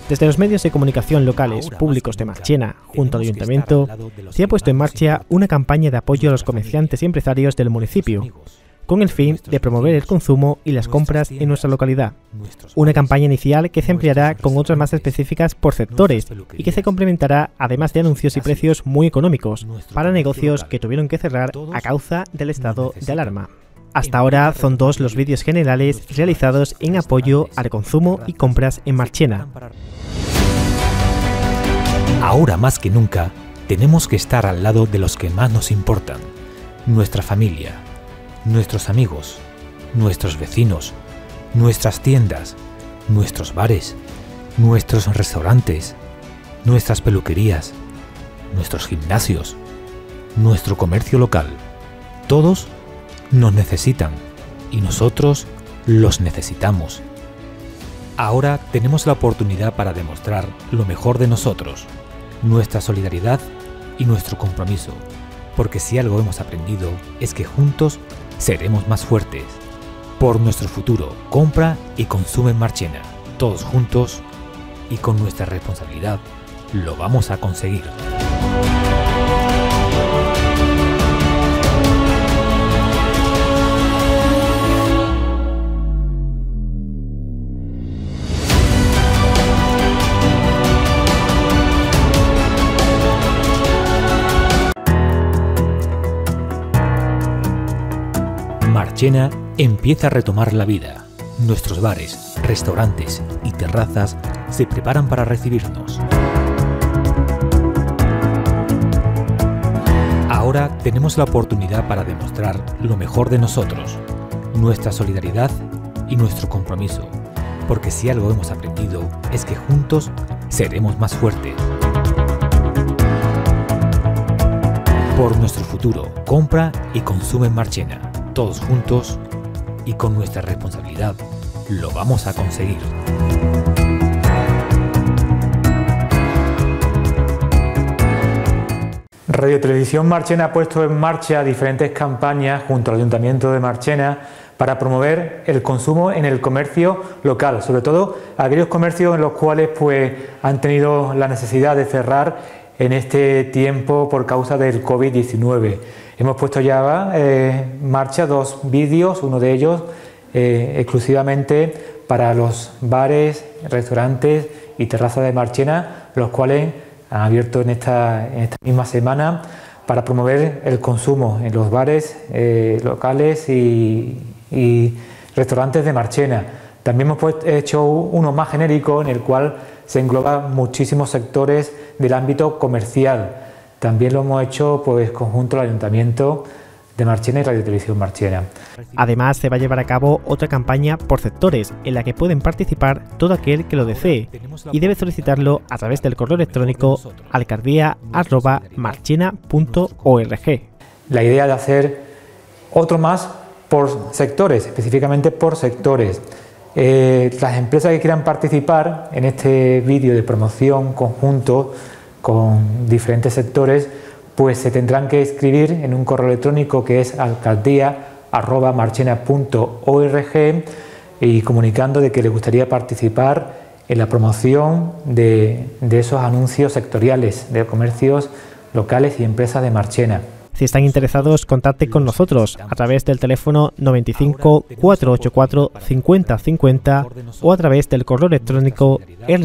Desde los medios de comunicación locales públicos de Marchena, junto al Ayuntamiento, se ha puesto en marcha una campaña de apoyo a los comerciantes y empresarios del municipio, con el fin de promover el consumo y las compras en nuestra localidad. Una campaña inicial que se ampliará con otras más específicas por sectores y que se complementará además de anuncios y precios muy económicos para negocios que tuvieron que cerrar a causa del estado de alarma. Hasta ahora son 2 los vídeos generales realizados en apoyo al consumo y compras en Marchena. Ahora más que nunca, tenemos que estar al lado de los que más nos importan: nuestra familia, nuestros amigos, nuestros vecinos, nuestras tiendas, nuestros bares, nuestros restaurantes, nuestras peluquerías, nuestros gimnasios, nuestro comercio local. Todos nos necesitan y nosotros los necesitamos. Ahora tenemos la oportunidad para demostrar lo mejor de nosotros, nuestra solidaridad y nuestro compromiso, porque si algo hemos aprendido es que juntos seremos más fuertes. Por nuestro futuro, compra y consume en Marchena. Todos juntos y con nuestra responsabilidad lo vamos a conseguir. Marchena empieza a retomar la vida. Nuestros bares, restaurantes y terrazas se preparan para recibirnos. Ahora tenemos la oportunidad para demostrar lo mejor de nosotros, nuestra solidaridad y nuestro compromiso, porque si algo hemos aprendido es que juntos seremos más fuertes. Por nuestro futuro, compra y consume en Marchena. Todos juntos y con nuestra responsabilidad lo vamos a conseguir. Radio Televisión Marchena ha puesto en marcha diferentes campañas junto al Ayuntamiento de Marchena para promover el consumo en el comercio local, sobre todo aquellos comercios en los cuales han tenido la necesidad de cerrar en este tiempo por causa del COVID-19. Hemos puesto ya en marcha 2 vídeos, uno de ellos exclusivamente para los bares, restaurantes y terrazas de Marchena, los cuales han abierto en esta misma semana para promover el consumo en los bares locales y restaurantes de Marchena. También hemos hecho uno más genérico en el cual se engloban muchísimos sectores del ámbito comercial. También lo hemos hecho conjunto al Ayuntamiento de Marchena y Radio Televisión Marchena. Además, se va a llevar a cabo otra campaña por sectores en la que pueden participar todo aquel que lo desee y debe solicitarlo a través del correo electrónico alcaldía@marchena.org. La idea de hacer otro más por sectores, específicamente por sectores. Las empresas que quieran participar en este vídeo de promoción conjunto con diferentes sectores, se tendrán que inscribir en un correo electrónico que es alcaldía@marchena.org y comunicando de que les gustaría participar en la promoción de esos anuncios sectoriales de comercios locales y empresas de Marchena. Si están interesados, contacten con nosotros a través del teléfono 95 484 50 50 o a través del correo electrónico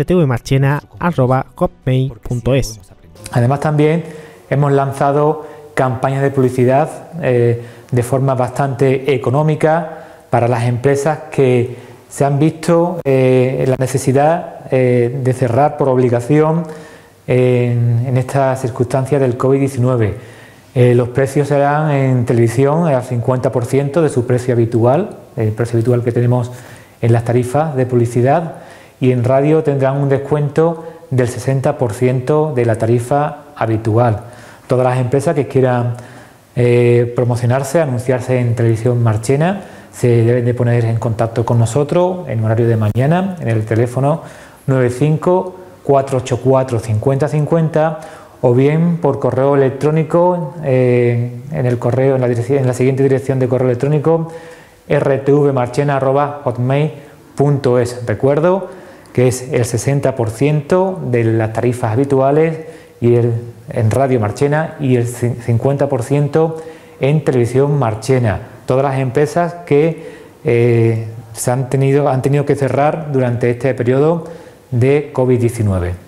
rtvmarchena@hotmail.es. Además, también hemos lanzado campañas de publicidad de forma bastante económica para las empresas que se han visto la necesidad de cerrar por obligación en esta circunstancia del COVID-19. Los precios serán en televisión al 50% de su precio habitual, el precio habitual que tenemos en las tarifas de publicidad, y en radio tendrán un descuento del 60% de la tarifa habitual. Todas las empresas que quieran promocionarse, anunciarse en Televisión Marchena, se deben de poner en contacto con nosotros en horario de mañana en el teléfono 95 484 50 50 o bien por correo electrónico en la siguiente dirección de correo electrónico rtvmarchena@hotmail.es. Recuerdo que es el 60% de las tarifas habituales en Radio Marchena y el 50% en Televisión Marchena. Todas las empresas que han tenido que cerrar durante este periodo de COVID-19.